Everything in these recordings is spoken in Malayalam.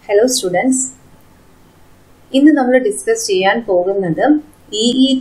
Hello students. ഇന്ന് നമ്മൾ ഡിസ്കസ് ചെയ്യാൻ പോകുന്നത് EET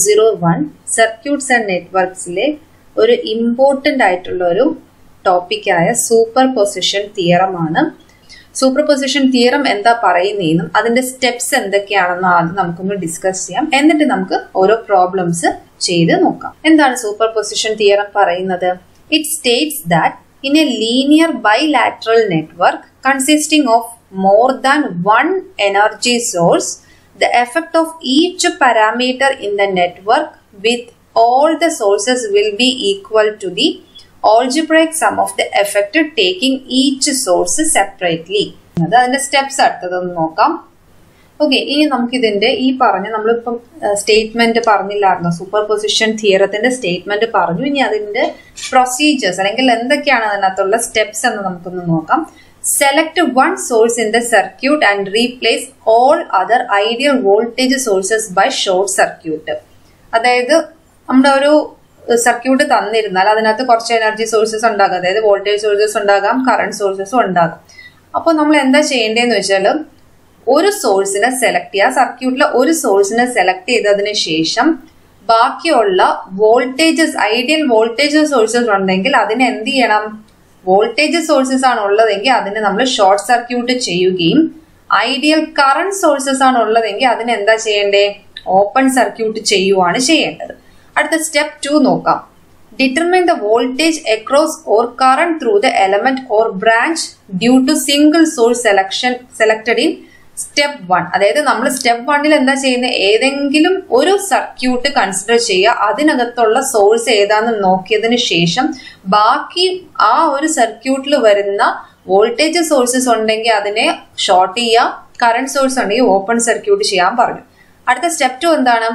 201 സർക്യൂട്ട്സ് ആൻഡ് നെറ്റ്വർക്സിലെ ഒരു ഇമ്പോർട്ടന്റ് ആയിട്ടുള്ള ഒരു ടോപ്പിക്കായ സൂപ്പർ പൊസിഷൻ തിയറം ആണ്. സൂപ്പർ പൊസിഷൻ തിയറം എന്താ പറയുന്നതെന്നും അതിന്റെ സ്റ്റെപ്സ് എന്തൊക്കെയാണെന്നും ആദ്യം നമുക്കൊന്ന് ഡിസ്കസ് ചെയ്യാം. എന്നിട്ട് നമുക്ക് ഓരോ പ്രോബ്ലംസ് ചെയ്ത് നോക്കാം. എന്താണ് സൂപ്പർ പൊസിഷൻ തിയറം പറയുന്നത്? It states that in a linear bilateral network consisting of more than one energy source, the effect of each parameter in the network with all the sources will be equal to the algebraic sum of the effect taking each source separately. അതിന്റെ സ്റ്റെപ്സ് അടുത്തതൊന്ന് നോക്കാം. ഓക്കെ, ഇനി നമുക്ക് ഇതിന്റെ ഈ പറഞ്ഞ നമ്മളിപ്പം സ്റ്റേറ്റ്മെന്റ് പറഞ്ഞില്ലായിരുന്നു, സൂപ്പർ പൊസിഷൻ തിയറത്തിന്റെ സ്റ്റേറ്റ്മെന്റ് പറഞ്ഞു. ഇനി അതിന്റെ പ്രൊസീജിയേഴ്സ് അല്ലെങ്കിൽ എന്തൊക്കെയാണ് അതിനകത്തുള്ള സ്റ്റെപ്സ് എന്ന് നമുക്കൊന്ന് നോക്കാം. Select one source in the circuit and replace all other ideal voltage sources by short circuit. അതായത് നമ്മുടെ ഒരു സർക്യൂട്ട് തന്നിരുന്നാൽ അതിനകത്ത് കുറച്ച് എനർജി സോഴ്സസ് ഉണ്ടാകും, അതായത് വോൾട്ടേജ് സോഴ്സസ് ഉണ്ടാകാം, കറണ്ട് സോഴ്സസും ഉണ്ടാകും. അപ്പോൾ നമ്മൾ എന്താ ചെയ്യേണ്ടതെന്ന് വെച്ചാൽ ഒരു സോഴ്സിനെ സെലക്ട് ചെയ്യുക. സർക്യൂട്ടിലെ ഒരു സോഴ്സിനെ സെലക്ട് ചെയ്തതിന് ശേഷം ബാക്കിയുള്ള വോൾട്ടേജസ്, ഐഡിയൽ വോൾട്ടേജ് സോഴ്സസ് ഉണ്ടെങ്കിൽ അതിന് എന്ത് ചെയ്യണം? വോൾട്ടേജ് സോഴ്സസ് ആണ് ഉള്ളതെങ്കിൽ അതിന് നമ്മൾ ഷോർട്ട് സർക്യൂട്ട് ചെയ്യുകയും ഐഡിയൽ കറണ്ട് സോഴ്സസ് ആണ് ഉള്ളതെങ്കിൽ അതിന് എന്താ ചെയ്യേണ്ടേ? ഓപ്പൺ സർക്യൂട്ട് ചെയ്യുവാണ് ചെയ്യേണ്ടത്. അടുത്ത സ്റ്റെപ്പ് 2 നോക്കാം. Determine the voltage across or current through the element or branch due to single source selected in step 1. അതായത് നമ്മൾ സ്റ്റെപ്പ് 1ൽ എന്താ ചെയ്യുന്നത്? ഏതെങ്കിലും ഒരു സർക്യൂട്ട് കൺസിഡർ ചെയ്യുക, അതിനകത്തുള്ള സോഴ്സ് ഏതാന്ന് നോക്കിയതിന് ശേഷം ബാക്കി ആ ഒരു സർക്യൂട്ടിൽ വരുന്ന വോൾട്ടേജ് സോഴ്സസ് ഉണ്ടെങ്കിൽ അതിനെ ഷോർട്ട് ചെയ്യുക, കറണ്ട് സോഴ്സ് ഉണ്ടെങ്കിൽ ഓപ്പൺ സർക്യൂട്ട് ചെയ്യാൻ പറഞ്ഞു. അടുത്ത സ്റ്റെപ്പ് 2 എന്താണ്?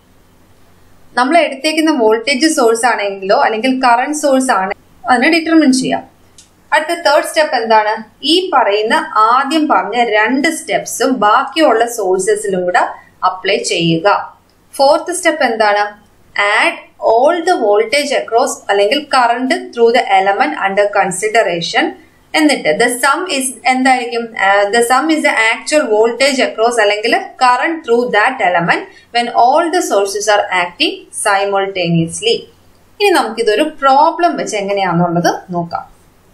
നമ്മൾ എടുത്തേക്കുന്ന വോൾട്ടേജ് സോഴ്സ് ആണെങ്കിലോ അല്ലെങ്കിൽ കറണ്ട് സോഴ്സ് ആണെങ്കിലോ അതിനെ ഡിറ്റർമിൻ ചെയ്യാം. അടുത്ത തേർഡ് സ്റ്റെപ്പ് എന്താണ്? ഈ പറയുന്ന ആദ്യം പറഞ്ഞ 2 സ്റ്റെപ്സും ബാക്കിയുള്ള സോഴ്സസിലും കൂടെ അപ്ലൈ ചെയ്യുക. ഫോർത്ത് സ്റ്റെപ്പ് എന്താണ്? Add all the voltage across അല്ലെങ്കിൽ current through the element under consideration. എന്നിട്ട് ദ സം ഇസ് എന്തായിരിക്കും? The sum is the actual voltage across അല്ലെങ്കിൽ current through that element when all the sources are acting simultaneously. ഇനി നമുക്കിതൊരു പ്രോബ്ലം വെച്ച് എങ്ങനെയാണെന്നുള്ളത് നോക്കാം.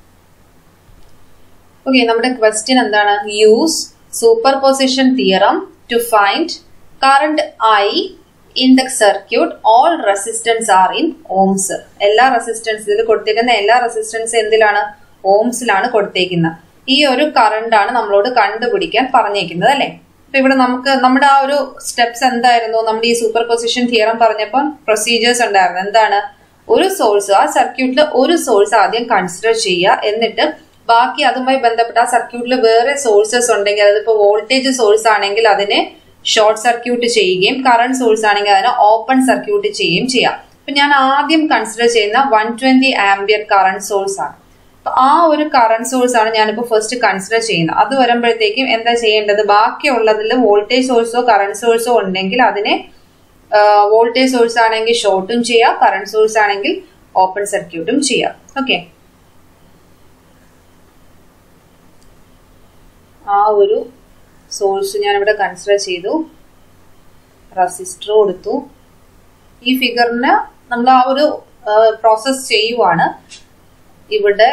ഓക്കെ, നമ്മുടെ ക്വസ്റ്റ്യൻ എന്താണ്? Use superposition theorem to find current I in the circuit all resistance are in ohms. എല്ലാ റെസിസ്റ്റൻസ് ഇതിൽ കൊടുത്തേക്കുന്ന എല്ലാ റെസിസ്റ്റൻസ് എന്തിലാണ്? ഓംസിലാണ് കൊടുത്തേക്കുന്നത്. ഈ ഒരു കറണ്ട് ആണ് നമ്മളോട് കണ്ടുപിടിക്കാൻ പറഞ്ഞേക്കുന്നത് അല്ലെ. അപ്പൊ ഇവിടെ നമുക്ക് നമ്മുടെ ആ ഒരു സ്റ്റെപ്സ് എന്തായിരുന്നു? നമ്മുടെ ഈ സൂപ്പർ പൊസിഷൻ തിയറം പറഞ്ഞപ്പോൾ പ്രൊസീജിയേഴ്സ് ഉണ്ടായിരുന്നു. എന്താണ്? ഒരു സോഴ്സ്, ആ സർക്യൂട്ടിൽ ഒരു സോഴ്സ് ആദ്യം കൺസിഡർ ചെയ്യുക. എന്നിട്ട് ബാക്കി അതുമായി ബന്ധപ്പെട്ട ആ സർക്യൂട്ടിൽ വേറെ സോഴ്സസ് ഉണ്ടെങ്കിൽ, അതിപ്പോ വോൾട്ടേജ് സോഴ്സ് ആണെങ്കിൽ അതിനെ ഷോർട്ട് സർക്യൂട്ട് ചെയ്യുകയും കറണ്ട് സോഴ്സ് ആണെങ്കിൽ അതിനെ ഓപ്പൺ സർക്യൂട്ട് ചെയ്യുകയും ചെയ്യാം. അപ്പൊ ഞാൻ ആദ്യം കൺസിഡർ ചെയ്യുന്ന 120 ആംപിയർ കറണ്ട് സോഴ്സ് ആണ്. അപ്പൊ ആ ഒരു കറണ്ട് സോഴ്സ് ആണ് ഞാനിപ്പോ ഫസ്റ്റ് കൺസിഡർ ചെയ്യുന്നത്. അത് വരുമ്പോഴത്തേക്കും എന്താ ചെയ്യേണ്ടത്? ബാക്കിയുള്ളതിൽ വോൾട്ടേജ് സോഴ്സോ കറണ്ട് സോഴ്സോ ഉണ്ടെങ്കിൽ അതിനെ വോൾട്ടേജ് സോഴ്സ് ആണെങ്കിൽ ഷോർട്ടും ചെയ്യാം, കറണ്ട് സോഴ്സ് ആണെങ്കിൽ ഓപ്പൺ സർക്യൂട്ടും ചെയ്യാം. ഓക്കെ, ആ ഒരു സോഴ്സ് ഞാൻ ഇവിടെ കൺസിഡർ ചെയ്തു, റെസിസ്റ്റർ കൊടുത്തു. ഈ ഫിഗറിന് നമ്മൾ ആ ഒരു പ്രോസസ് ചെയ്യുവാണ്. ഇവിടെ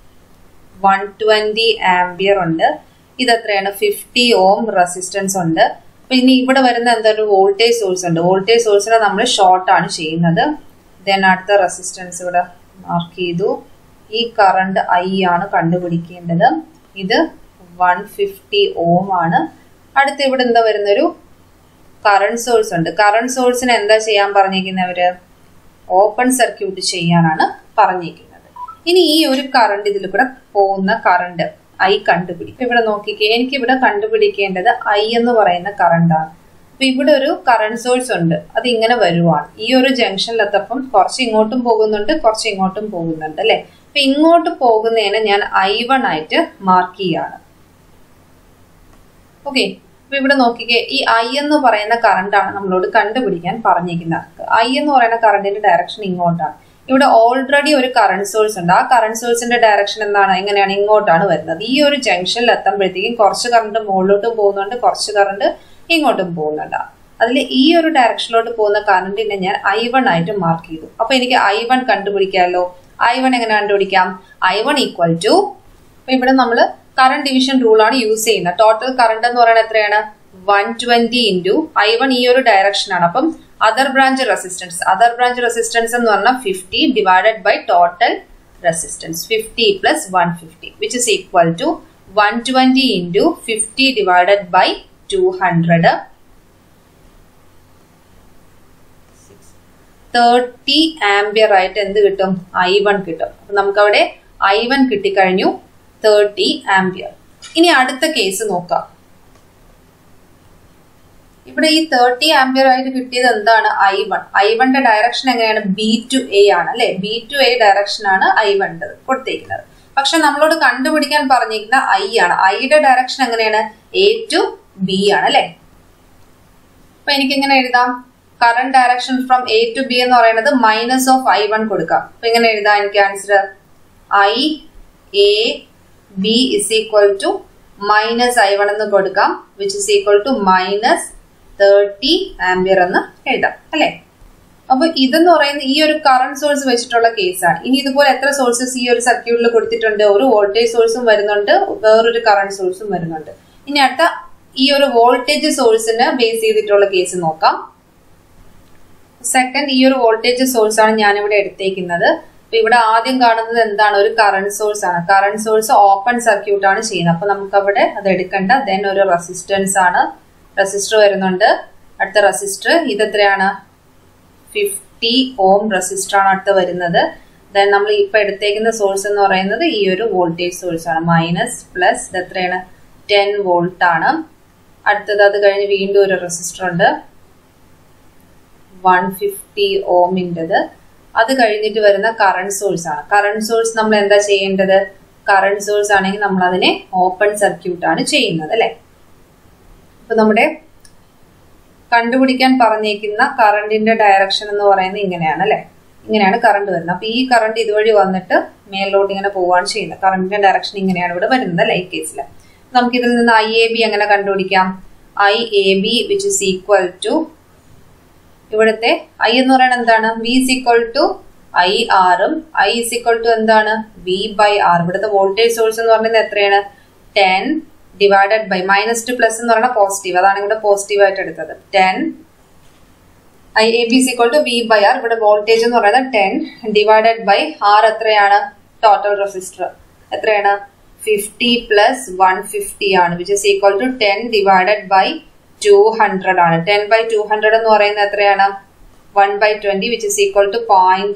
120 ആംപിയർ ഉണ്ട്. ഇതെത്രയാണ്? 50 ഓം റെസിസ്റ്റൻസ് ഉണ്ട്. അപ്പൊ ഇനി ഇവിടെ വരുന്ന എന്തൊരു വോൾട്ടേജ് സോഴ്സ് ഉണ്ട്. വോൾട്ടേജ് സോഴ്സിനെ നമ്മൾ ഷോർട്ട് ആണ് ചെയ്യുന്നത്. ദെൻ അടുത്ത റെസിസ്റ്റൻസ് ഇവിടെ മാർക്ക് ചെയ്തു. ഈ കറണ്ട് ഐ ആണ് കണ്ടുപിടിക്കേണ്ടത്. ഇത് 150 ഓം ആണ്. അടുത്ത് ഇവിടെ എന്താ വരുന്നൊരു കറണ്ട് സോഴ്സ് ഉണ്ട്. കറണ്ട് സോഴ്സിന് എന്താ ചെയ്യാൻ പറഞ്ഞിരിക്കുന്നവര്? ഓപ്പൺ സർക്യൂട്ട് ചെയ്യാനാണ് പറഞ്ഞിരിക്കുന്നത്. ഇനി ഈ ഒരു കറണ്ട്, ഇതിൽ കൂടെ പോകുന്ന കറണ്ട് ഐ കണ്ടുപിടിക്കും. ഇവിടെ നോക്കിക്കേ, എനിക്കിവിടെ കണ്ടുപിടിക്കേണ്ടത് ഐ എന്ന് പറയുന്ന കറണ്ടാണ്. അപ്പൊ ഇവിടെ ഒരു കറണ്ട് സോഴ്സ് ഉണ്ട്, അത് ഇങ്ങനെ വരുവാണ്. ഈ ഒരു ജംഗ്ഷനിലെത്തപ്പം കുറച്ച് ഇങ്ങോട്ടും പോകുന്നുണ്ട്, കുറച്ച് ഇങ്ങോട്ടും പോകുന്നുണ്ട് അല്ലെ. അപ്പൊ ഇങ്ങോട്ട് പോകുന്നതിന് ഞാൻ I1 ആയിട്ട് മാർക്ക് ചെയ്യാണ്. ഓക്കെ, അപ്പൊ ഇവിടെ നോക്കിക്കേ, ഈ ഐ എന്ന് പറയുന്ന കറണ്ടാണ് നമ്മളോട് കണ്ടുപിടിക്കാൻ പറഞ്ഞിരിക്കുന്നത്. ഐ എന്ന് പറയുന്ന കറണ്ടിന്റെ ഡയറക്ഷൻ ഇങ്ങോട്ടാണ്. ഇവിടെ ഓൾറെഡി ഒരു കറണ്ട് സോഴ്സ് ഉണ്ട്. ആ കറണ്ട് സോഴ്സിന്റെ ഡയറക്ഷൻ എന്താണ്, എങ്ങനെയാണ്, ഇങ്ങോട്ടാണ് വരുന്നത്. ഈ ഒരു ജംഗ്ഷനിൽ എത്തുമ്പോഴത്തേക്കും കുറച്ച് കറണ്ട് മുകളിലോട്ടും പോകുന്നുണ്ട്, കുറച്ച് കറണ്ട് ഇങ്ങോട്ടും പോകുന്നുണ്ട്. അതിൽ ഈ ഒരു ഡയറക്ഷനിലോട്ട് പോകുന്ന കറണ്ടിനെ ഞാൻ I1 ആയിട്ട് മാർക്ക് ചെയ്തു. അപ്പൊ എനിക്ക് I1 കണ്ടുപിടിക്കാമല്ലോ. I1 എങ്ങനെ കണ്ടുപിടിക്കാം? I1 ഈക്വൽ ടു, ഇവിടെ നമ്മൾ കറണ്ട് ഡിവിഷൻ റൂൾ ആണ് യൂസ് ചെയ്യുന്നത്. ടോട്ടൽ കറണ്ട് എന്ന് പറയുന്നത് എത്രയാണ്? 120 ഇൻറ്റു I1 ഈ ഒരു ഡയറക്ഷൻ ആണ്. അപ്പം അതർ ബ്രാഞ്ച് റെസിസ്റ്റൻസ് എന്ന് പറഞ്ഞാൽ 50 divided by total resistance 50 plus 150 which is equal to 120 into 50 divided by 200 30 ampere ആയിട്ട് എന്ത് കിട്ടും? I1 കിട്ടും. അപ്പൊ നമുക്കവിടെ I1 കിട്ടിക്കഴിഞ്ഞു, 30 ആംപിയർ. ഇനി അടുത്ത കേസ് നോക്കാം. ഇവിടെ ഈ 30 ആംപിയർ ആയിട്ട് കിട്ടിയത് എന്താണ്? I1ന്റെ ഡയറക്ഷൻ എങ്ങനെയാണ്? B to A ആണ് അല്ലെ. B to A ഡയറക്ഷൻ ആണ് I1 കൊടുത്തേക്കുന്നത്. പക്ഷെ നമ്മളോട് കണ്ടുപിടിക്കാൻ പറഞ്ഞിരിക്കുന്ന I ആണ്. Iയുടെ ഡയറക്ഷൻ എങ്ങനെയാണ്? A to B ആണ് അല്ലെ. അപ്പൊ എനിക്ക് എങ്ങനെ എഴുതാം? Current direction from A to B എന്ന് പറയുന്നത് മൈനസ് ഓഫ് I1 കൊടുക്കാം. അപ്പൊ എങ്ങനെ എഴുതാം? എനിക്ക് answer IAB is equal to minus I1 എന്ന് കൊടുക്കാം, which is equal to minus 30 ampere എന്ന് എഴുതാം അല്ലെ. അപ്പൊ ഇതെന്ന് പറയുന്നത് ഈ ഒരു കറന്റ് സോഴ്സ് വെച്ചിട്ടുള്ള കേസാണ്. ഇനി ഇതുപോലെ എത്ര സോഴ്സസ് ഈ ഒരു സർക്യൂട്ടിൽ കൊടുത്തിട്ടുണ്ട്? ഒരു വോൾട്ടേജ് സോഴ്സും വരുന്നുണ്ട്, വേറൊരു കറന്റ് സോഴ്സും വരുന്നുണ്ട്. ഇനി അടുത്ത ഈ ഒരു വോൾട്ടേജ് സോഴ്സിന് ബേസ് ചെയ്തിട്ടുള്ള കേസ് നോക്കാം. സെക്കൻഡ്, ഈ ഒരു വോൾട്ടേജ് സോഴ്സ് ആണ് ഞാനിവിടെ എടുത്തേക്കുന്നത്. അപ്പൊ ഇവിടെ ആദ്യം കാണുന്നത് എന്താണ്? ഒരു കറന്റ് സോഴ്സ് ആണ്. കറന്റ് സോഴ്സ് ഓപ്പൺ സർക്യൂട്ട് ആണ് ചെയ്യുന്നത്. അപ്പൊ നമുക്ക് അവിടെ അത് എടുക്കണ്ട. ദെൻ ഒരു റെസിസ്റ്റൻസ് ആണ്, റെസിസ്റ്റർ വരുന്നുണ്ട്. അടുത്ത റെസിസ്റ്റർ ഇതെത്രയാണ്? 50 ഓം റെസിസ്റ്റർ ആണ് അടുത്ത് വരുന്നത്. ദെൻ നമ്മൾ ഇപ്പൊ എടുത്തേക്കുന്ന സോഴ്സ് എന്ന് പറയുന്നത് ഈ ഒരു വോൾട്ടേജ് സോഴ്സ് ആണ്. മൈനസ് പ്ലസ് ഇതെത്രയാണ്? 10 വോൾട്ട് ആണ്. അടുത്തത് അത് കഴിഞ്ഞ് വീണ്ടും ഒരു റെസിസ്റ്റർ ഉണ്ട്, 150 ഓമിൻ്റെത്. അത് കഴിഞ്ഞിട്ട് വരുന്ന കറന്റ് സോഴ്സ് ആണ്. കറന്റ് സോഴ്സ് നമ്മൾ എന്താ ചെയ്യേണ്ടത്? കറന്റ് സോഴ്സ് ആണെങ്കിൽ നമ്മൾ അതിനെ ഓപ്പൺ സർക്യൂട്ട് ആണ് ചെയ്യുന്നത് അല്ലെ. അപ്പൊ നമ്മുടെ കണ്ടുപിടിക്കാൻ പറഞ്ഞേക്കുന്ന കറണ്ടിന്റെ ഡയറക്ഷൻ എന്ന് പറയുന്നത് ഇങ്ങനെയാണ് അല്ലെ. ഇങ്ങനെയാണ് കറണ്ട് വരുന്നത്. അപ്പൊ ഈ കറണ്ട് ഇതുവഴി വന്നിട്ട് മേലോട്ട് ഇങ്ങനെ പോവാണ് ചെയ്യുന്നത്. കറണ്ടിന്റെ ഡയറക്ഷൻ ഇങ്ങനെയാണ് ഇവിടെ വരുന്നത് അല്ലെ. ഈ കേസിൽ നമുക്ക് ഇതിൽ നിന്ന് IAB എങ്ങനെ കണ്ടുപിടിക്കാം? IAB which is equal to, ഇവിടുത്തെ I എന്ന് പറയുന്നത് എന്താണ്? V is equal to IR ഉം I is equal to എന്താണ്? V by R. ഇവിടുത്തെ വോൾട്ടേജ് സോഴ്സ് എന്ന് പറയുന്നത് എത്രയാണ്? 10 divided by minus to plus എന്ന് പറഞ്ഞാൽ പോസിറ്റീവ്, അതാണ് ഇവിടെ പോസിറ്റീവ് ആയിട്ട് എടുത്തത്. 10 IAB is equal to V by R. ഇവിടെ വോൾട്ടേജ് എന്ന് പറയുന്നത് 10 ഡിവൈഡഡ് ബൈ R എത്രയാണ്? ടോട്ടൽ റെസിസ്റ്റർ എത്രയാണ്? 50 പ്ലസ് 150 ആണ്, which is equal to 10 divided by 200 ആണ്. 10 by 200 എന്ന് പറയുന്നത് എത്രയാണ്? 1/20 വിച്ച് ഇസ് ഈക്വൽ ടു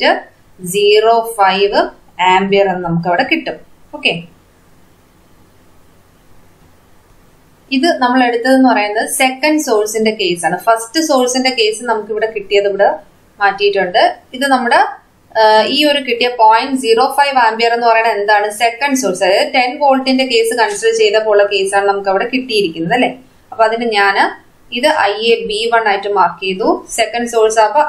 0.05 ആംപിയർ എന്ന് നമുക്ക് അവിടെ കിട്ടും. ഓക്കെ, ഇത് നമ്മൾ എടുത്തതെന്ന് പറയുന്നത് സെക്കൻഡ് സോഴ്സിന്റെ കേസ് ആണ്. ഫസ്റ്റ് സോഴ്സിന്റെ കേസ് നമുക്ക് ഇവിടെ കിട്ടിയത് ഇവിടെ മാറ്റിയിട്ടുണ്ട്. ഇത് നമ്മുടെ ഈ ഒരു കിട്ടിയ 0.05 ആംപിയർ എന്ന് പറയുന്നത് എന്താണ്? സെക്കൻഡ് സോഴ്സ്, അതായത് 10 വോൾട്ടിന്റെ കേസ് കൺസിഡർ ചെയ്തപ്പോൾ ഉള്ള കേസാണ് നമുക്ക് അവിടെ കിട്ടിയിരിക്കുന്നത് അല്ലെ. അപ്പൊ അതിന് ഞാൻ ഇത് IAB1 ആയിട്ട് മാർക്ക് ചെയ്തു. സെക്കൻഡ് സോഴ്സ് അപ്പൊ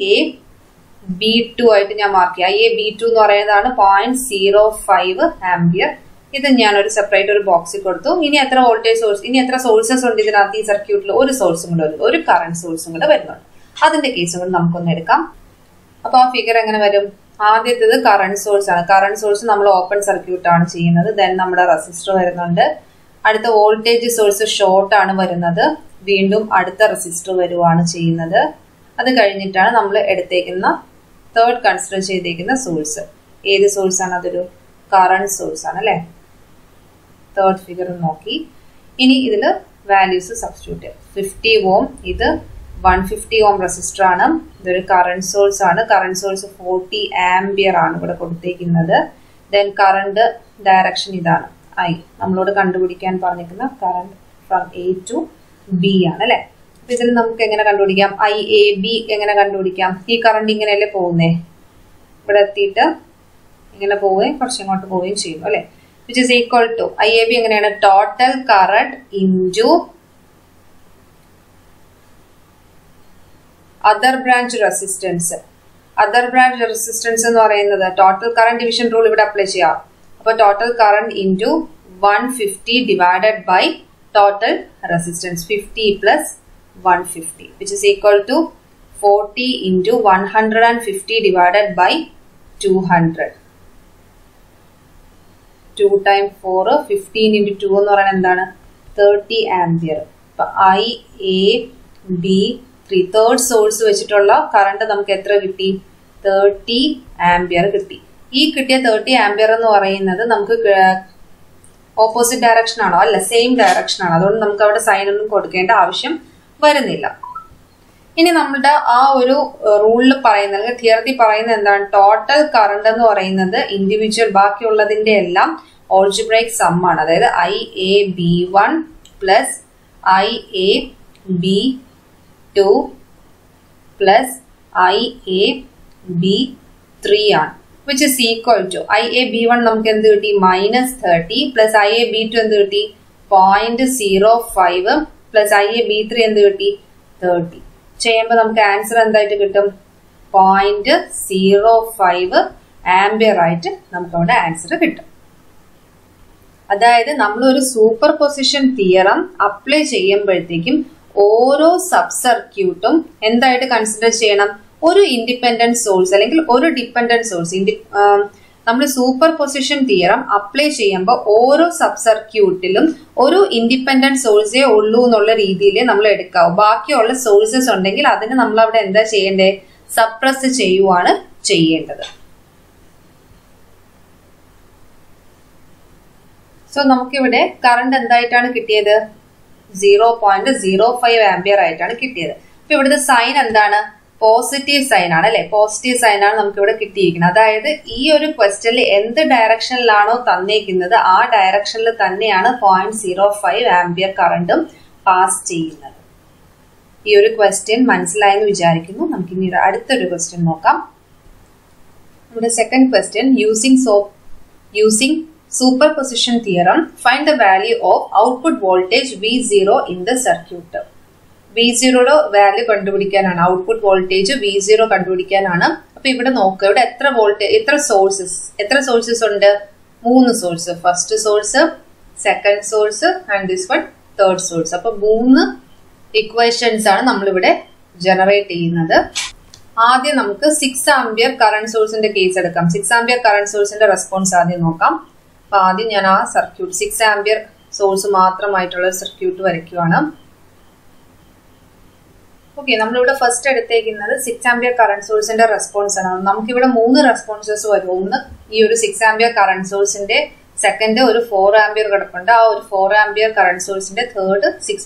IAB2 ആയിട്ട് ഞാൻ മാർക്ക് ചെയ്തു. IAB2 എന്ന് പറയുന്നതാണ് 0.05 ആംപിയർ. ഇത് ഞാൻ ഒരു സെപ്പറേറ്റ് ഒരു ബോക്സിൽ കൊടുത്തു. ഇനി എത്ര വോൾട്ടേജ് സോഴ്സ്, ഇനി എത്ര സോഴ്സസ് ഉണ്ട് ഇതിനകത്ത്? ഈ സർക്യൂട്ടിൽ ഒരു സോഴ്സും കൂടെ വരുന്നു, ഒരു കറന്റ് സോഴ്സും കൂടെ വരുന്നുണ്ട്. അതിന്റെ കേസും കൂടെ നമുക്കൊന്ന് എടുക്കാം. അപ്പൊ ആ ഫിഗർ എങ്ങനെ വരും? ആദ്യത്തേത് കറന്റ് സോഴ്സ് ആണ്. കറന്റ് സോഴ്സ് നമ്മൾ ഓപ്പൺ സർക്യൂട്ട് ആണ് ചെയ്യുന്നത്. ദെൻ നമ്മുടെ റെസിസ്റ്റർ വരുന്നുണ്ട്. അടുത്ത വോൾട്ടേജ് സോഴ്സ് ഷോർട്ട് ആണ് വരുന്നത്. വീണ്ടും അടുത്ത റെസിസ്റ്റർ വരുവാണ് ചെയ്യുന്നത്. അത് കഴിഞ്ഞിട്ടാണ് നമ്മൾ എടുത്തേക്കുന്ന തേർഡ് കൺസിഡർ ചെയ്തേക്കുന്ന സോഴ്സ്. ഏത് സോഴ്സ് ആണ്? അതൊരു കറന്റ് സോഴ്സ് ആണ് അല്ലെ. തേർഡ് ഫിഗർ നോക്കി ഇനി ഇതിൽ വാല്യൂസ് സബ്സ്റ്റിറ്റ്യൂട്ട്. 50 ഓം, ഇത് 150 ഓം റെസിസ്റ്റർ ആണ്. ഇതൊരു കറന്റ് സോഴ്സ് ആണ്. കറന്റ് സോഴ്സ് 40 ആംപിയർ ആണ് ഇവിടെ കൊടുത്തേക്കുന്നത്. ദെൻ കറന്റ് ഡയറക്ഷൻ ഇതാണ് I. നമ്മളോട് കണ്ടുപിടിക്കാൻ പറഞ്ഞിരിക്കുന്ന current from A to B ആണ് അല്ലെ. അപ്പൊ ഇതിൽ നമുക്ക് എങ്ങനെ കണ്ടുപിടിക്കാം? IAB എങ്ങനെ കണ്ടുപിടിക്കാം? ഈ കറണ്ട് ഇങ്ങനെയല്ലേ പോകുന്നേ, ഇവിടെ എത്തിയിട്ട് ഇങ്ങനെ പോവുകയും കുറച്ച് ഇങ്ങോട്ട് പോവുകയും ചെയ്യുന്നു അല്ലെ. Which is equal to IAB എങ്ങനെയാണ്? Total current into other branch resistance. Other branch resistance എന്ന് പറയുന്നത് ടോട്ടൽ കറന്റ് ഡിവിഷൻ റൂൾ ഇവിടെ അപ്ലൈ ചെയ്യാം. അപ്പൊ total current into 150 divided by total resistance 50 plus 150 which is equal to 40 into 150 divided by 200. 2 times 4 15 into 2 എന്ന് പറയുന്നത് എന്താണ് 30 ആംപിയർ. അപ്പൊ IAB3 തേർഡ് സോഴ്സ് വെച്ചിട്ടുള്ള കറണ്ട് നമുക്ക് എത്ര കിട്ടി 30 ആംപിയർ കിട്ടി. ഈ കിട്ടിയ 30 ആംപിയർ എന്ന് പറയുന്നത് നമുക്ക് ഓപ്പോസിറ്റ് ഡയറക്ഷൻ ആണോ അല്ല സെയിം ഡയറക്ഷൻ ആണ്. അതുകൊണ്ട് നമുക്ക് അവിടെ സൈൻ ഒന്നും കൊടുക്കേണ്ട ആവശ്യം വരുന്നില്ല. ഇനി നമ്മുടെ ആ ഒരു റൂളിൽ പറയുന്ന അല്ലെങ്കിൽ തിയറത്തിൽ പറയുന്നത് എന്താണ് ടോട്ടൽ കറണ്ട് എന്ന് പറയുന്നത് ഇൻഡിവിജ്വൽ ബാക്കിയുള്ളതിന്റെ എല്ലാം ഓൾജിബ്രൈക് സം ആണ്. അതായത് IAB1 plus IAB2 plus IAB3 ആണ്. which is equal to IAB1 നമുക്ക് എന്ത് കിട്ടി -30 പ്ലസ് IAB2 എന്ത് കിട്ടി 0.05 പ്ലസ് IAB3 എന്ത് കിട്ടി 30 ചെയ്യുമ്പോൾ നമുക്ക് ആൻസർ എന്തായിട്ട് കിട്ടും 0.05 ആംപിയർ ആയിട്ട് നമുക്ക് അവിടെ ആൻസർ കിട്ടും. അതായത് നമ്മളൊരു സൂപ്പർ പൊസിഷൻ തിയറം അപ്ലൈ ചെയ്യുമ്പോഴത്തേക്കും ഓരോ സബ് സർക്യൂട്ടും എന്തായിട്ട് കൺസിഡർ ചെയ്യണം ഒരു ഇൻഡിപെൻഡന്റ് സോഴ്സ് അല്ലെങ്കിൽ ഒരു ഡിപെൻഡന്റ് സോഴ്സ്. നമ്മൾ സൂപ്പർ പൊസിഷൻ തിയറം അപ്ലൈ ചെയ്യുമ്പോൾ ഓരോ സബ് സർക്യൂട്ടിലും ഒരു ഇൻഡിപെൻഡന്റ് സോഴ്സേ ഉള്ളൂ എന്നുള്ള രീതിയിൽ നമ്മൾ എടുക്കാവൂ. ബാക്കിയുള്ള സോഴ്സസ് ഉണ്ടെങ്കിൽ അതിന് നമ്മൾ അവിടെ എന്താ ചെയ്യേണ്ടത് സപ്രസ് ചെയ്യുവാണ് ചെയ്യേണ്ടത്. സോ നമുക്കിവിടെ കറണ്ട് എന്തായിട്ടാണ് കിട്ടിയത് 0.05 ആംപിയർ ആയിട്ടാണ് കിട്ടിയത്. അപ്പൊ ഇവിടുത്തെ സൈൻ എന്താണ് പോസിറ്റീവ് സൈൻ ആണ് അല്ലെ. പോസിറ്റീവ് സൈൻ ആണ് നമുക്ക് ഇവിടെ കിട്ടിയിരിക്കുന്നത്. അതായത് ഈ ഒരു ക്വസ്റ്റ്യനിൽ എന്ത് ഡയറക്ഷനിലാണോ തന്നേക്കുന്നത് ആ ഡയറക്ഷനിൽ തന്നെയാണ് 0.05 ആംപിയർ കറണ്ടും പാസ് ചെയ്യുന്നത്. ഈ ഒരു ക്വസ്റ്റ്യൻ മനസ്സിലായെന്ന് വിചാരിക്കുന്നു. നമുക്ക് ഇനി അടുത്തൊരു ക്വസ്റ്റ്യൻ നോക്കാം. നമ്മുടെ second question using superposition theorem, find the value of output voltage V0 in the circuit. V0 value കണ്ടുപിടിക്കാനാണ്, ഔട്ട്പുട്ട് വോൾട്ടേജ് V0 കണ്ടുപിടിക്കാനാണ്. അപ്പൊ ഇവിടെ നോക്കുക, ഇവിടെ എത്ര സോഴ്സസ് ഉണ്ട് 3 source. First source, second source and this one third source. അപ്പൊ 3 ഇക്വേഷൻസ് ആണ് നമ്മളിവിടെ ജനറേറ്റ് ചെയ്യുന്നത്. ആദ്യം നമുക്ക് 6 ആംപിയർ കറന്റ് സോഴ്സിന്റെ കേസ് എടുക്കാം. 6 ആംപിയർ കറന്റ് സോഴ്സിന്റെ റെസ്പോൺസ് ആദ്യം നോക്കാം. അപ്പൊ ആദ്യം ഞാൻ ആ സർക്യൂട്ട് 6 ആംപിയർ സോഴ്സ് മാത്രമായിട്ടുള്ള സർക്യൂട്ട് വരയ്ക്കുവാണ്. ഓക്കെ, നമ്മളിവിടെ ഫസ്റ്റ് എടുത്തേക്കുന്നത് 6 ആംപിയർ കറന്റ് സോഴ്സിന്റെ റെസ്പോൺസ് ആണ്. നമുക്കിവിടെ 3 റെസ്പോൺസസ് വരും. ഒന്ന് ഈ ഒരു 6 ആംപിയർ കറന്റ് സോഴ്സിന്റെ, സെക്കൻഡ് ഒരു 4 ആംപിയർ കിടപ്പുണ്ട്. ആ ഒരു 4 ആംപിയർ കറന്റ് സോഴ്സിന്റെ, തേർഡ് 6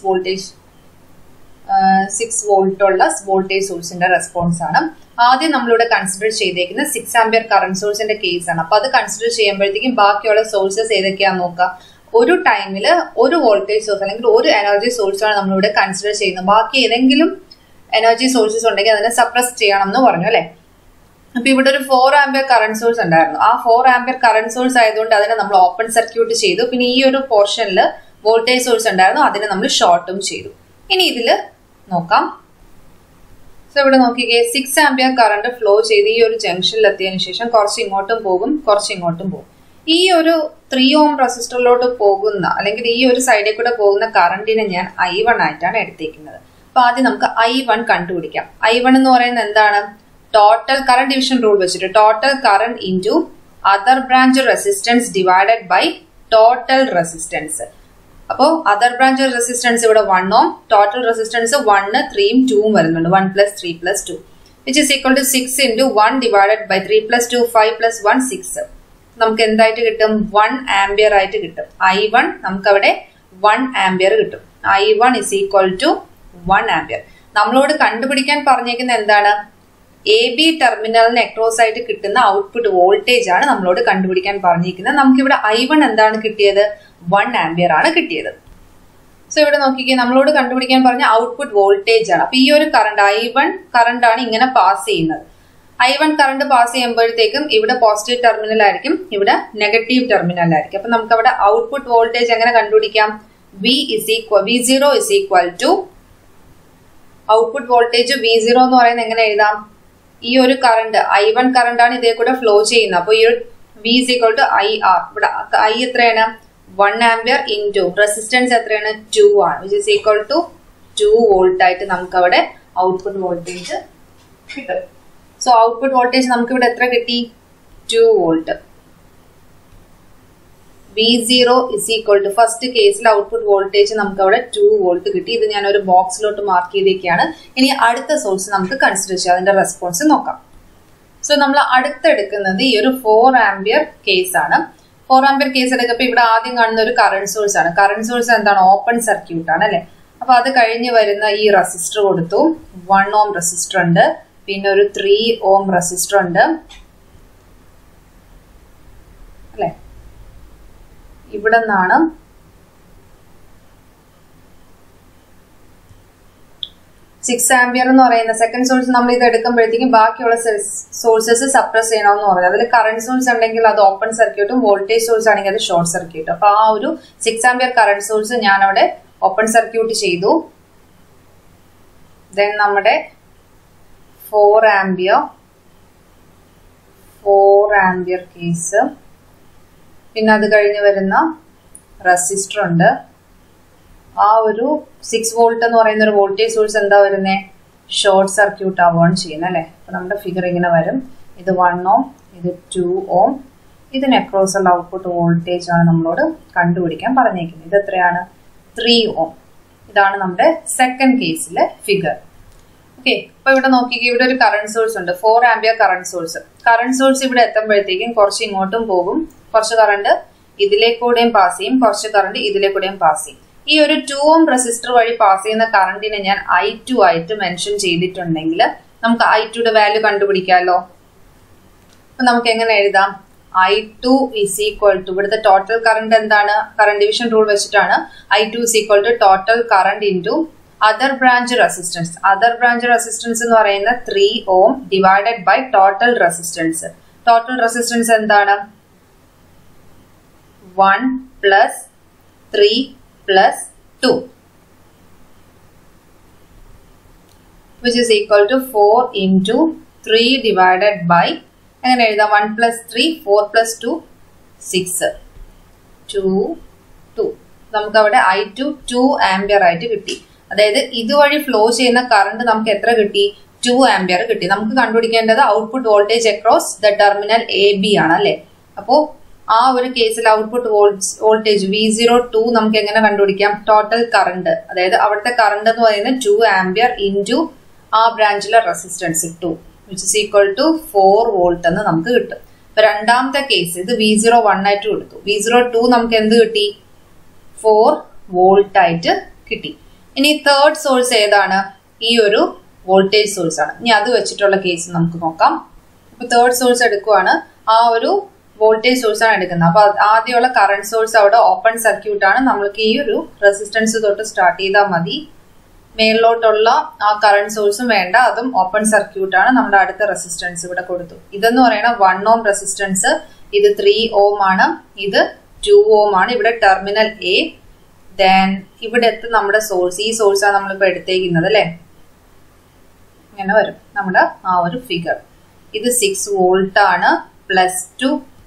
വോൾട്ടുള്ള വോൾട്ടേജ് സോഴ്സിന്റെ റെസ്പോൺസ് ആണ്. ആദ്യം നമ്മളിവിടെ കൺസിഡർ ചെയ്തേക്കുന്നത് 6 ആംപിയർ കറന്റ് സോഴ്സിന്റെ കേസ് ആണ്. അപ്പൊ അത് കൺസിഡർ ചെയ്യുമ്പോഴത്തേക്കും ബാക്കിയുള്ള സോഴ്സസ് ഏതൊക്കെയാന്ന് നോക്കാം. ഒരു ടൈമിൽ ഒരു വോൾട്ടേജ് സോഴ്സ് അല്ലെങ്കിൽ ഒരു എനർജി സോഴ്സ് ആണ് നമ്മളിവിടെ കൺസിഡർ ചെയ്യുന്നത്. ബാക്കി ഏതെങ്കിലും എനർജി സോഴ്സസ് ഉണ്ടെങ്കിൽ അതിനെ സപ്രസ് ചെയ്യണം എന്ന് പറഞ്ഞു അല്ലെ. അപ്പൊ ഇവിടെ ഒരു 4 ആംപിയർ കറന്റ് സോഴ്സ് ഉണ്ടായിരുന്നു. ആ 4 ആംപിയർ കറന്റ് സോഴ്സ് ആയതുകൊണ്ട് അതിനെ നമ്മൾ ഓപ്പൺ സർക്യൂട്ട് ചെയ്തു. പിന്നെ ഈ ഒരു പോർഷനിൽ വോൾട്ടേജ് സോഴ്സ് ഉണ്ടായിരുന്നു, അതിനെ നമ്മൾ ഷോർട്ടും ചെയ്തു. ഇനി ഇതില് നോക്കാം. സോ ഇവിടെ നോക്കിക്കേ, 6 ആംപിയർ കറണ്ട് ഫ്ലോ ചെയ്ത് ഈ ഒരു ജംഗ്ഷനിൽ എത്തിയതിനു ശേഷം കുറച്ച് ഇങ്ങോട്ടും പോകും, കുറച്ച് ഇങ്ങോട്ടും പോകും. ഈ ഒരു 3 ഓം റെസിസ്റ്ററിലോട്ട് പോകുന്ന അല്ലെങ്കിൽ ഈ ഒരു സൈഡിൽ കൂടെ പോകുന്ന കറണ്ടിനെ ഞാൻ I1 ആയിട്ടാണ് എടുത്തേക്കുന്നത്. അപ്പൊ ആദ്യം നമുക്ക് I1 കണ്ടുപിടിക്കാം. I1 എന്ന് പറയുന്നത് എന്താണ്? ടോട്ടൽ കറന്റ് ഡിവിഷൻ റൂൾ വെച്ചിട്ട് total current into other branch resistance divided by total resistance. അപ്പോ അതർ ബ്രാഞ്ച് റെസിസ്റ്റൻസ് ഇവിടെ 1 ഓം, ടോട്ടൽ റെസിസ്റ്റൻസ് 1, 3, 2 വരുന്നുണ്ട്. 1 + 3 + 2 which is equal to 6 into 1 divided by 3 + 2 5 + 1 6. നമുക്ക് എന്തായിട്ട് കിട്ടും? 1 ആംപിയർ ആയിട്ട് കിട്ടും. I1 നമുക്ക് അവിടെ 1 ആംപിയർ കിട്ടും. I1 is equal to 1 ampere. നമ്മളോട് കണ്ടുപിടിക്കാൻ പറഞ്ഞേക്കുന്ന എന്താണ്? AB ടെർമിനലിന് അക്രോസ് ആയിട്ട് കിട്ടുന്ന ഔട്ട്പുട്ട് വോൾട്ടേജ് ആണ് നമ്മളോട് കണ്ടുപിടിക്കാൻ പറഞ്ഞിരിക്കുന്നത്. നമുക്കിവിടെ I1 എന്താണ് കിട്ടിയത്? 1 ആംപിയർ ആണ് കിട്ടിയത്. സോ ഇവിടെ നോക്കിക്കേ, നമ്മളോട് കണ്ടുപിടിക്കാൻ പറഞ്ഞ ഔട്ട്പുട്ട് വോൾട്ടേജ് ആണ്. അപ്പൊ ഈ ഒരു കറണ്ട് I1 കറണ്ട് ആണ് ഇങ്ങനെ പാസ് ചെയ്യുന്നത്. I1 കറണ്ട് പാസ് ചെയ്യുമ്പോഴത്തേക്കും ഇവിടെ പോസിറ്റീവ് ടെർമിനൽ ആയിരിക്കും, ഇവിടെ നെഗറ്റീവ് ടെർമിനൽ ആയിരിക്കും. അപ്പൊ നമുക്ക് അവിടെ ഔട്ട്പുട്ട് വോൾട്ടേജ് എങ്ങനെ കണ്ടുപിടിക്കാം? V0 is equal to output voltage V0 എന്ന് പറയുന്നത് എങ്ങനെ എഴുതാം? ഈ ഒരു കറണ്ട് I1 കറണ്ട് ആണ് ഇതേ കൂടെ ഫ്ലോ ചെയ്യുന്നത്. അപ്പൊ ഈ ഒരു V is equal to IR. ഇവിടെ I എത്രയാണ് 1 ആംപിയർ ഇൻറ്റു റെസിസ്റ്റൻസ് എത്രയാണ് 2 ആണ്, which is equal to 2 volt ആയിട്ട് നമുക്ക് അവിടെ ഔട്ട്പുട്ട് വോൾട്ടേജ് കിട്ടും. സോ ഔട്ട്പുട്ട് വോൾട്ടേജ് നമുക്ക് ഇവിടെ എത്ര കിട്ടി 2 volt. V0 is equal to first കേസിൽ ഔട്ട്പുട്ട് വോൾട്ടേജ് നമുക്ക് അവിടെ 2 വോൾട്ട് കിട്ടി. ഇത് ഞാൻ ഒരു ബോക്സിലോട്ട് മാർക്ക് ചെയ്തേക്കാണ്. ഇനി അടുത്ത സോഴ്സ് നമുക്ക് കൺസിഡർ ചെയ്യാം, അതിന്റെ റെസ്പോൺസ് നോക്കാം. സോ നമ്മൾ അടുത്തെടുക്കുന്നത് ഈ ഒരു 4 ആംപിയർ കേസ് ആണ്. 4 ആംപിയർ കേസ് എടുക്കുമ്പോൾ ഇവിടെ ആദ്യം കാണുന്ന ഒരു കറണ്ട് സോഴ്സ് ആണ്. കറണ്ട് സോഴ്സ് എന്താണ്, ഓപ്പൺ സർക്യൂട്ട് ആണ് അല്ലെ. അപ്പൊ അത് കഴിഞ്ഞ് വരുന്ന ഈ റെസിസ്റ്റർ കൊടുത്തു. 1 ഓം റെസിസ്റ്റർ ഉണ്ട്, പിന്നെ ഒരു 3 ഓം റെസിസ്റ്റർ ഉണ്ട് അല്ലെ. ഇവിടെ നിന്നാണ് 6 ആംപിയർ എന്ന് പറയുന്ന സെക്കൻഡ് സോഴ്സ് നമ്മൾ ഇത് എടുക്കുമ്പോഴത്തേക്കും ബാക്കിയുള്ള സോഴ്സസ് സപ്രസ് ചെയ്യണമെന്ന് പറഞ്ഞു. അതിൽ കറണ്ട് സോഴ്സ് ഉണ്ടെങ്കിൽ അത് ഓപ്പൺ സർക്യൂട്ടും വോൾട്ടേജ് സോഴ്സ് ആണെങ്കിൽ അത് ഷോർട്ട് സർക്യൂട്ടും. അപ്പൊ ആ ഒരു 6 ആംപിയർ കറണ്ട് സോഴ്സ് ഞാൻ അവിടെ ഓപ്പൺ സർക്യൂട്ട് ചെയ്തു. ദെൻ നമ്മുടെ 4 ആംപിയർ കേസ്, പിന്നെ അത് കഴിഞ്ഞ് വരുന്ന റെസിസ്റ്റർ ഉണ്ട്. ആ ഒരു 6 വോൾട്ട് എന്ന് പറയുന്ന ഒരു വോൾട്ടേജ് സോഴ്സ് എന്താ വരുന്നത്, ഷോർട്ട് സർക്യൂട്ട് ആവുകയാണ് ചെയ്യുന്നത് അല്ലെ. അപ്പൊ നമ്മുടെ ഫിഗർ ഇങ്ങനെ വരും. ഇത് 1 ഓം, ഇത് 2 ഓം. ഇതിന് അക്രോസ് ഉള്ള ഔട്ട്പുട്ട് വോൾട്ടേജ് ആണ് നമ്മളോട് കണ്ടുപിടിക്കാൻ പറഞ്ഞേക്കുന്നത്. ഇത് എത്രയാണ് 3 ഓം. ഇതാണ് നമ്മുടെ സെക്കൻഡ് കേസിലെ ഫിഗർ. ഓക്കെ, അപ്പൊ ഇവിടെ നോക്കിക്കേ, ഇവിടെ ഒരു കറണ്ട് സോഴ്സ് ഉണ്ട്, 4 ampere current source. Current source ഇവിടെ എത്തുമ്പോഴത്തേക്കും കുറച്ച് ഇങ്ങോട്ടും പോകും, കുറച്ച് കറണ്ട് ഇതിലേക്കൂടെയും പാസ് ചെയ്യും, കുറച്ച് കറണ്ട് ഇതിലേക്കൂടെയും പാസ് ചെയ്യും. ഈ ഒരു 2 ഓം റെസിസ്റ്റർ വഴി പാസ് ചെയ്യുന്ന കറണ്ടിനെ ഞാൻ I2 ആയിട്ട് മെൻഷൻ ചെയ്തിട്ടുണ്ടെങ്കിൽ നമുക്ക് I2യുടെ വാല്യൂ കണ്ടുപിടിക്കാമല്ലോ. അപ്പൊ നമുക്ക് എങ്ങനെ എഴുതാം, I2 is equal to ഇവിടുത്തെ ടോട്ടൽ കറണ്ട് എന്താണ്, കറണ്ട് ഡിവിഷൻ റൂൾ വെച്ചിട്ടാണ്. I2 is equal to total current into other branch resistance. Other branch resistance എന്ന് പറയുന്ന 3 ohm divided by total resistance. Total resistance എന്താണ് 1 plus 3 plus 2 which is equal to 4 into 3 divided by എങ്ങനെ എഴുതാം 1 plus 3 4 plus 2 6 2 നമുക്ക് അവിടെ I2 2 ആംപിയർ ആയിട്ട് കിട്ടി. അതായത് ഇതുവഴി ഫ്ലോ ചെയ്യുന്ന കറണ്ട് നമുക്ക് എത്ര കിട്ടി 2 ആംപിയർ കിട്ടി. നമുക്ക് കണ്ടുപിടിക്കേണ്ടത് output voltage across the terminal AB ആണ് അല്ലെ. അപ്പോ ആ ഒരു കേസിൽ ഔട്ട്പുട്ട് വോൾട്ടേജ് V02 നമുക്ക് എങ്ങനെ കണ്ടുപിടിക്കാം, ടോട്ടൽ കറണ്ട്, അതായത് അവിടുത്തെ കറണ്ട് എന്ന് പറയുന്നത് 2 ആംപിയർ ഇൻറ്റു ആ ബ്രാഞ്ചിലെ resistance 2 which is equal to 4 volt എന്ന് നമുക്ക് കിട്ടും. അപ്പൊ രണ്ടാമത്തെ കേസ് ഇത് V01 ആയിട്ട് കൊടുത്തു. V02 നമുക്ക് എന്ത് കിട്ടി 4 വോൾട്ട് ആയിട്ട് കിട്ടി. ഇനി തേർഡ് സോഴ്സ് ഏതാണ്, ഈ ഒരു വോൾട്ടേജ് സോഴ്സ് ആണ്. ഇനി അത് വെച്ചിട്ടുള്ള കേസ് നമുക്ക് നോക്കാം. അപ്പൊ തേർഡ് സോഴ്സ് എടുക്കുവാണ്, ആ ഒരു വോൾട്ടേജ് സോഴ്സ് ആണ് എടുക്കുന്നത്. അപ്പൊ ആദ്യമുള്ള കറണ്ട് സോഴ്സ് അവിടെ ഓപ്പൺ സർക്യൂട്ട് ആണ്. നമ്മൾക്ക് ഈ ഒരു റെസിസ്റ്റൻസ് തൊട്ട് സ്റ്റാർട്ട് ചെയ്താൽ മതി. മേളിലോട്ടുള്ള ആ കറണ്ട് സോഴ്സും വേണ്ട, അതും ഓപ്പൺ സർക്യൂട്ട് ആണ്. നമ്മുടെ അടുത്ത റെസിസ്റ്റൻസ് ഇവിടെ കൊടുത്തു. ഇതെന്ന് പറയുന്നത് 1 ഓം റെസിസ്റ്റൻസ്, ഇത് 3 ഓം ആണ്, ഇത് 2 ഓം ആണ്. ഇവിടെ ടെർമിനൽ A. ദെൻ ഇവിടെ നമ്മുടെ സോഴ്സ്, ഈ സോഴ്സ് ആണ് നമ്മളിപ്പോ എടുത്തേക്കുന്നത് അല്ലെ. ഇങ്ങനെ വരും നമ്മുടെ ആ ഒരു ഫിഗർ. ഇത് 6 വോൾട്ട് ആണ്, -2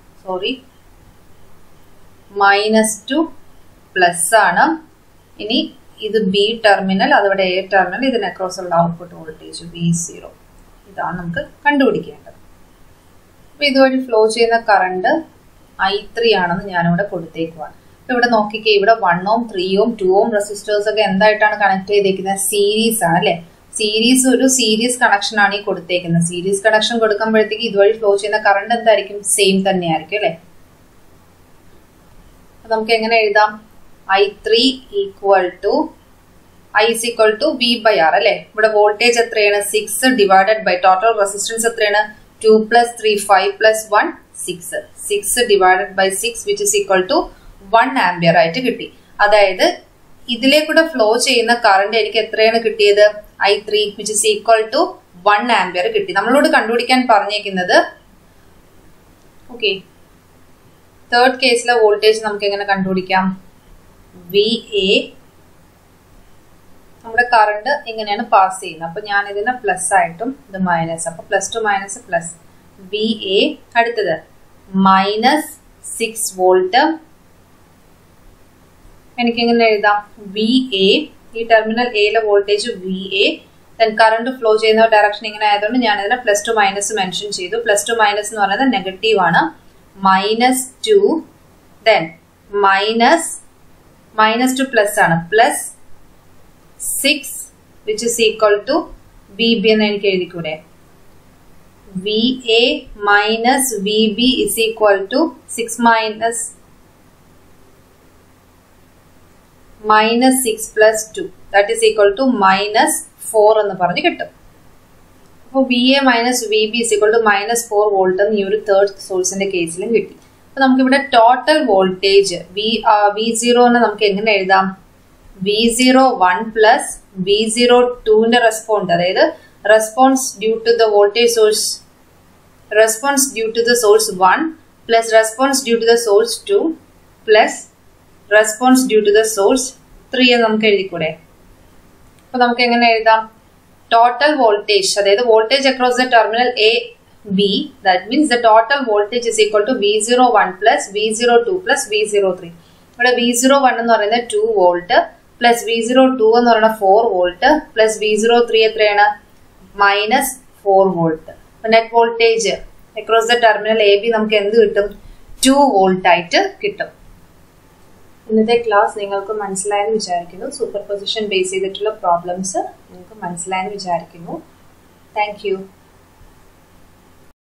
പ്ലസ് ആണ്. ഇനി ഇത് B ടെർമിനൽ, അതിവിടെ A ടെർമിനൽ, ഇതിന് അക്രോസ് ഉള്ള ഔട്ട്പുട്ട് വോൾട്ടേജ് V0. ഇതാണ് നമുക്ക് കണ്ടുപിടിക്കേണ്ടത്. അപ്പൊ ഇതുവഴി ഫ്ലോ ചെയ്യുന്ന കറണ്ട് I3 ആണെന്ന് ഞാനിവിടെ കൊടുത്തേക്കുവാണ്. അപ്പൊ ഇവിടെ നോക്കിക്കേ, ഇവിടെ 1 ഓം 3 ഓം 2 ഓം റെസിസ്റ്റേഴ്സ് ഒക്കെ എന്തായിട്ടാണ് കണക്ട് ചെയ്തേക്കുന്നത്, സീരീസ് ആണ് അല്ലെ. ഒരു സീരീസ് കണക്ഷൻ ആണ് ഈ കൊടുത്തേക്കുന്നത്. സീരീസ് കണക്ഷൻ കൊടുക്കുമ്പോഴത്തേക്ക് ഇതുവഴി ഫ്ലോ ചെയ്യുന്ന കറണ്ട് എന്തായിരിക്കും, സെയിം തന്നെയായിരിക്കും അല്ലെ. നമുക്ക് എങ്ങനെ എഴുതാം, I3 equal to I is equal to V by R അല്ലെ. ഇവിടെ വോൾട്ടേജ് എത്രയാണ് 6 ഡിവൈഡഡ് ബൈ ടോട്ടൽ റെസിസ്റ്റൻസ് എത്രയാണ് 2 plus 3 5 plus 1 6 divided by 6 which is equal to 1 ampere ആയിട്ട് കിട്ടി. അതായത് ഇതിലേക്കൂടെ ഫ്ലോ ചെയ്യുന്ന കറണ്ട് എനിക്ക് എത്രയാണ് കിട്ടിയത് I3 which is equal to 1 ampere കിട്ടി. നമ്മളോട് കണ്ടുപിടിക്കാൻ പറഞ്ഞേക്കുന്നത്. ഓക്കെ, തേർഡ് കേസിലെ വോൾട്ടേജ് നമുക്ക് എങ്ങനെ കണ്ടുപിടിക്കാം, VA നമ്മുടെ കറണ്ട് ഇങ്ങനെയാണ് പാസ് ചെയ്യുന്നത്. അപ്പൊ ഞാൻ ഇതിനെ പ്ലസ് ആയിട്ടും ഇത് മൈനസ്. അപ്പൊ plus to minus plus. V A അടുത്തത് മൈനസ് 6 വോൾട്ട്. എനിക്ക് എങ്ങനെ എഴുതാം? വി എ, ഈ ടെർമിനൽ എയിലെ voltage V A, then current flow ചെയ്യുന്ന ഡയറക്ഷൻ ഇങ്ങനെ ആയതുകൊണ്ട് ഞാൻ ഇതിനെ പ്ലസ് ടു മൈനസ് മെൻഷൻ ചെയ്തു. പ്ലസ് ടു മൈനസ് എന്ന് പറയുന്നത് നെഗറ്റീവ് ആണ്. -2, ദെൻ മൈനസ് ടു പ്ലസ് ആണ്, plus 6 which is equal to VB എന്ന് എനിക്ക് എഴുതിക്കൂടെ? VA minus VB is equal to 6 minus plus 2, that is equal to -4 എന്ന് പറഞ്ഞ് കിട്ടും. അപ്പോൾ VA minus VB is equal to -4 volt എന്ന് ഈ ഒരു തേർഡ് സോഴ്സിന്റെ കേസിലും കിട്ടി. അപ്പൊ നമുക്കിവിടെ ടോട്ടൽ വോൾട്ടേജ് V0 നമുക്ക് എങ്ങനെ എഴുതാം? V01 പ്ലസ് V02ന്റെ റെസ്പോണ്ട്, അതായത് response due to the voltage source, response due to the source 1 plus response due to the source 2 plus response due to the source 3 എന്ന് നമുക്ക് എഴുതിക്കൂടെ? അപ്പൊ നമുക്ക് എങ്ങനെ എഴുതാം? ടോട്ടൽ വോൾട്ടേജ്, അതായത് voltage across the terminal A B, that means the total voltage is equal to V01 plus V02 plus V03. ഇവിടെ V01 എന്ന് പറയുന്നത് 2 വോൾട്ട് പ്ലസ് V02 എന്ന് പറയുന്നത് 4 വോൾട്ട് പ്ലസ് V03 എത്രയാണ്? -4 volt. Net voltage across the terminal A B നമുക്ക് എന്ത് കിട്ടും? 2 വോൾട്ട് ആയിട്ട് കിട്ടും. ഇന്നത്തെ ക്ലാസ് നിങ്ങൾക്ക് മനസ്സിലായെന്ന് വിചാരിക്കുന്നു. സൂപ്പർ പൊസിഷൻ ബേസ് ചെയ്തിട്ടുള്ള പ്രോബ്ലംസ് നിങ്ങൾക്ക് മനസ്സിലായെന്ന് വിചാരിക്കുന്നു. Thank U.